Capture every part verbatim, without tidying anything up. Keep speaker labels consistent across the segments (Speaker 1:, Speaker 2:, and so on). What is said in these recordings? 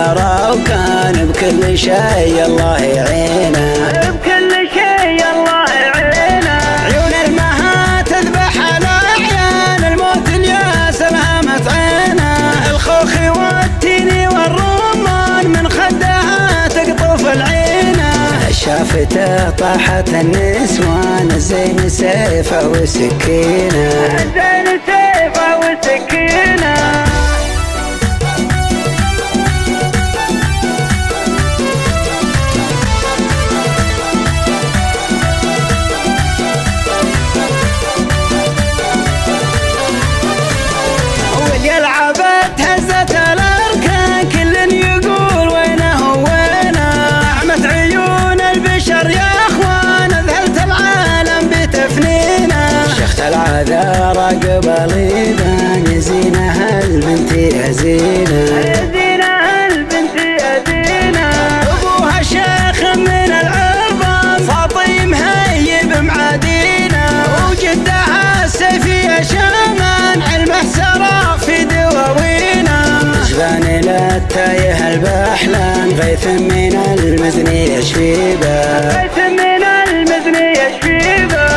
Speaker 1: العذراء وكان بكل شيء الله يعينه،
Speaker 2: بكل شيء الله يعينه.
Speaker 1: عيون المها تذبح الأعيان، الموت الياس الهمت عينه، الخوخ والتين والرمان من خدها تقطف العينه، شافته طاحت النسوان الزين سيفه وسكينه،
Speaker 2: الزين سيفه وسكينه.
Speaker 1: واليلعبت هزت الاركان كل يقول وينه وينه، اعمت عيون البشر يا اخوان اذهلت العالم بتفنينه، شيخت العذراء قبل يبان يزينها البنت يا زينه،
Speaker 2: يزينها البنت يا زينه.
Speaker 1: ابوها شيخ من العربان فاطي مهيب معادينه، وجدها السيف يا شامان علمه سرى في دواوينه، جبان للتايه البحلان غيث من المزن يشفيبه،
Speaker 2: غيث من المزن يشفيبه.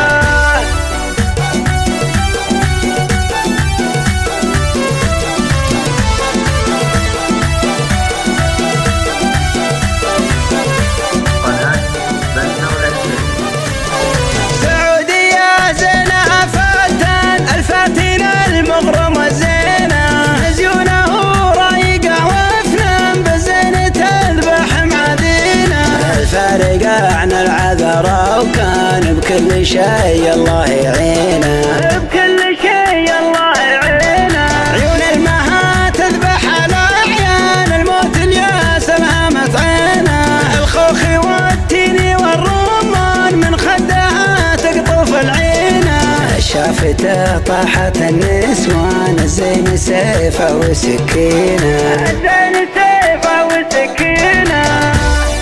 Speaker 1: سعودية زينها فتن الفاتن المغرم الزينة، زيونه رايقة وفنان بالزين تذبح معدينة، الفارقة عن العذراء وكان بكل شيء الله يعينه،
Speaker 2: بكل شيء الله يعينه.
Speaker 1: عيون المها تذبح الأعيان، الموت الياس الهمت عينه، الخوخ والتين والرمان من خدها تقطف العينه، شافته طاحت النسوان الزين سيفه وسكينه،
Speaker 2: الزين سيفه وسكينه.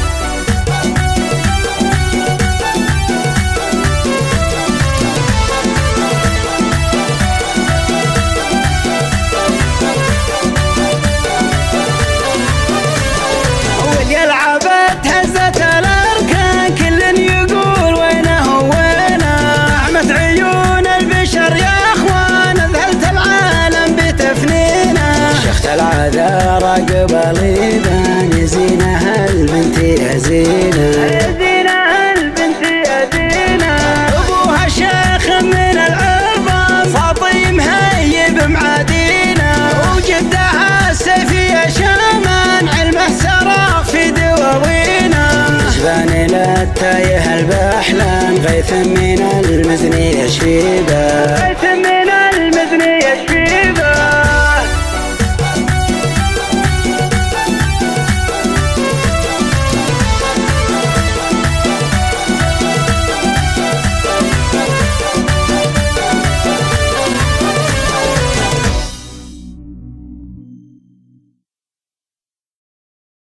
Speaker 1: واليلعبت هزت الاركان كل يقول وينه وينه، اعمت عيون البشر يا اخوان اذهلت العالم بتفنينه، شيخت العذراء قبل يبان يزينها البنت يا زينه،
Speaker 2: يزينها البنت يا زينه.
Speaker 1: ابوها شيخ من العربان فاطي مهيب معادينه، وجدها السيف يا شامان علمه سرى في دواوينه، جبان للتايه البحلان غيث من المزن يشفيبه،
Speaker 2: غيث من